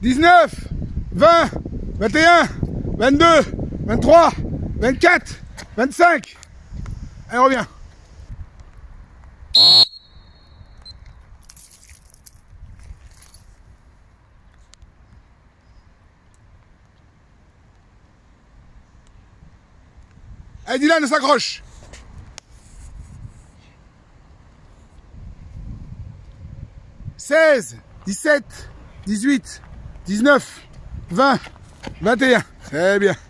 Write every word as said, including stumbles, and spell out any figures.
dix-neuf, vingt, vingt et un, vingt-deux, vingt-trois, vingt-quatre, vingt-cinq. Allez, reviens. Allez, Dylan, on s'accroche. seize, dix-sept, dix-huit, dix-neuf, vingt, vingt et un. Très bien.